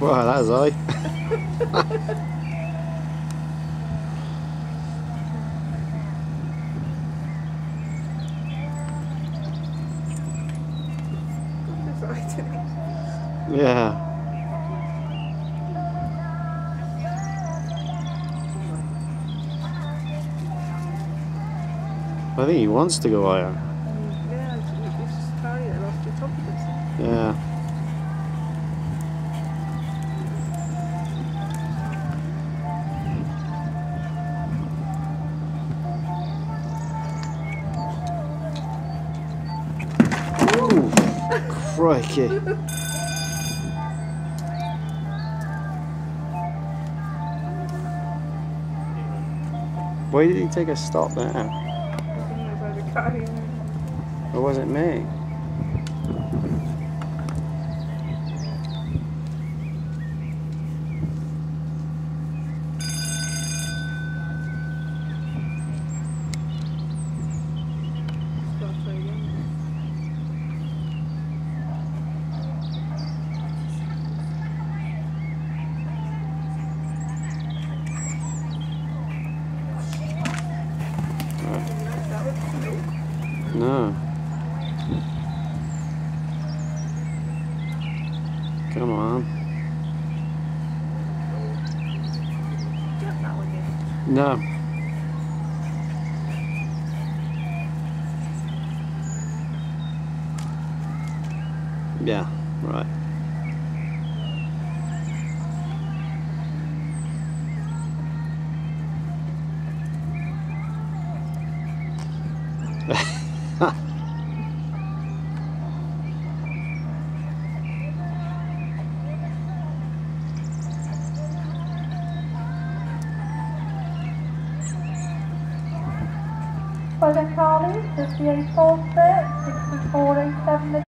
Wow, that was high. Yeah. I think he wants to go higher. Yeah, it's just tired and lost your confidence. Yeah. Ooh, crikey. Why did he take a stop there? Or was it me? No. Come on. No. Yeah, right. For the Charlie, 5846.